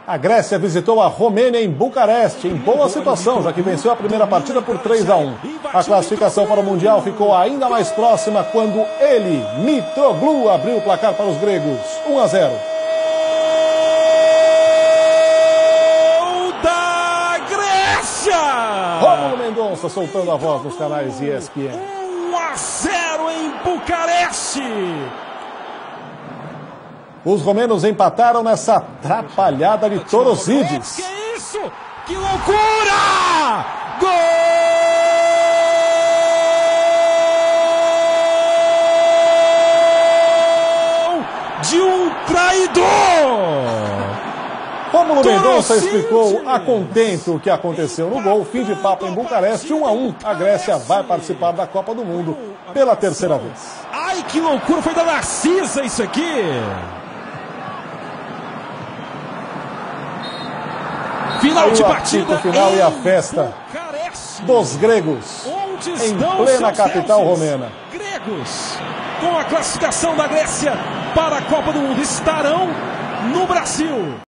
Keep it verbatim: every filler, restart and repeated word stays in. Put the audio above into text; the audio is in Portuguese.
A Grécia visitou a Romênia em Bucareste, em boa situação, já que venceu a primeira partida por três a um. A classificação para o Mundial ficou ainda mais próxima quando ele, Mitroglou, abriu o placar para os gregos, um a zero. Gol da Grécia! Rômulo Mendonça soltando a voz nos canais E S P N. um a zero em Bucareste! Os romenos empataram nessa atrapalhada de Torosidis. Que isso? Que loucura! Gol de um traidor! Rômulo Mendonça explicou a contento o que aconteceu no gol. Fim de papo em Bucareste, um a um. A Grécia vai participar da Copa do Mundo pela terceira vez. Ai, que loucura! Foi da Narcisa isso aqui! Final de partida final e a festa dos gregos em plena capital romena. Gregos, com a classificação da Grécia para a Copa do Mundo, estarão no Brasil.